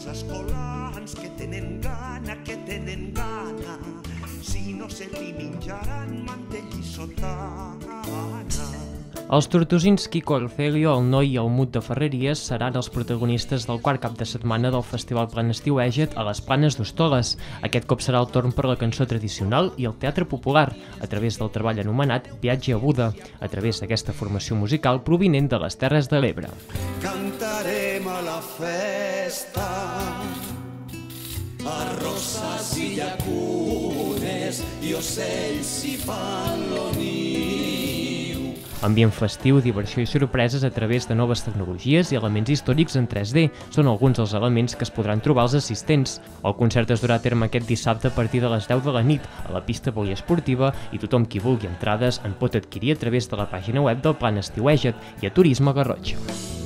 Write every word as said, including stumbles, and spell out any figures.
els escolans que tenen gana, que tenen gana, si no se li menjaran mantell i sotana. Els tortosins Quico Arcelio, el Noi i el Mut de Ferreries seran els protagonistes del quart cap de setmana del Festival Planestiueja't a les Planes d'Hostoles. Aquest cop serà el torn per la cançó tradicional i el teatre popular, a través del treball anomenat Viatge a Buda, a través d'aquesta formació musical provinent de les Terres de l'Ebre. Cantarem a la festa arrosses i llacunes i ocells hi fan lo niu. Ambient festiu, diversió i sorpreses a través de noves tecnologies i elements històrics en tres D són alguns dels elements que es podran trobar als assistents. El concert es durà a terme aquest dissabte a partir de les deu de la nit a la pista poliesportiva i tothom qui vulgui entrades en pot adquirir a través de la pàgina web del Planestiueja't i a Turisme Garrotxa.